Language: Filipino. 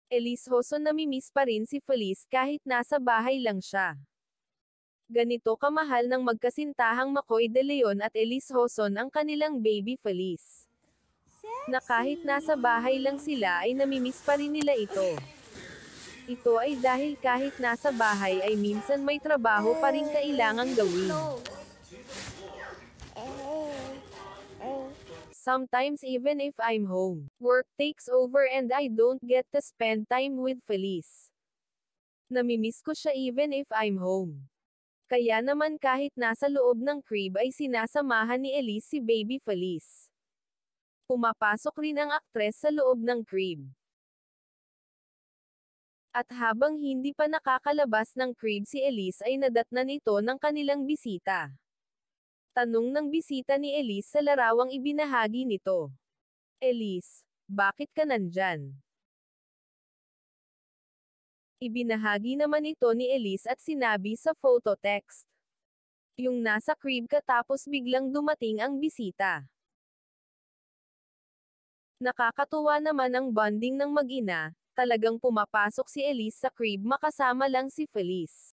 Elise Hoson namimiss pa rin si Felice kahit nasa bahay lang siya. Ganito kamahal ng magkasintahang McCoy De Leon at Elise Hoson ang kanilang baby Felice, na kahit nasa bahay lang sila ay namimiss pa rin nila ito. Ito ay dahil kahit nasa bahay ay minsan may trabaho pa rin kailangang gawin. Sometimes even if I'm home, work takes over and I don't get to spend time with Felice. Namimiss ko siya even if I'm home. Kaya naman kahit nasa loob ng crib ay sinasamahan ni Elise si baby Felice. Pumapasok rin ang aktres sa loob ng crib. At habang hindi pa nakakalabas ng crib si Elise ay nadatnan ito ng kanilang bisita. Tanong ng bisita ni Elise sa larawang ibinahagi nito. Elise, bakit ka nandyan? Ibinahagi naman ito ni Elise at sinabi sa photo text. Yung nasa crib ka tapos biglang dumating ang bisita. Nakakatuwa naman ang bonding ng mag-ina, talagang pumapasok si Elise sa crib makasama lang si Felice.